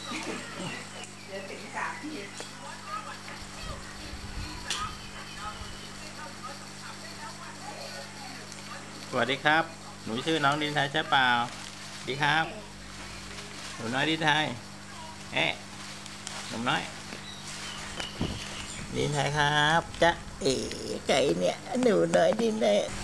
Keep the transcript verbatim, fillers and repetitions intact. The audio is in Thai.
เดี๋ยวถึงสามทีสวัสดีครับหนูชื่อน้องดินไทยใช่เปล่าดีครับหนูน้อยดินไทยเอ๊ะหนุ่มน้อยดินไทยครับจ๊ะเอ๋ไก่เนี่ยหนูน้อยดินไทย